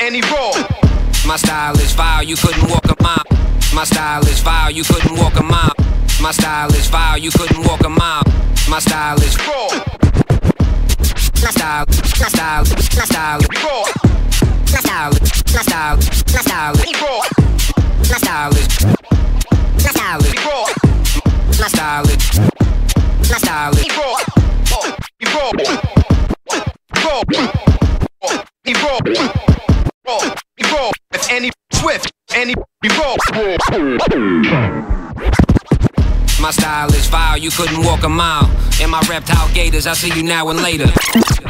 any raw. My style is vile, you couldn't walk a mile. My style is vile, you couldn't walk a mile. My style is vile, you couldn't walk a mile. My style is raw. My style is raw. My style is raw. My style is raw. My style is raw. My style is raw. My style is raw. If any swift, any raw. My style is vile, you couldn't walk a mile. In my reptile gators, I see you now and later.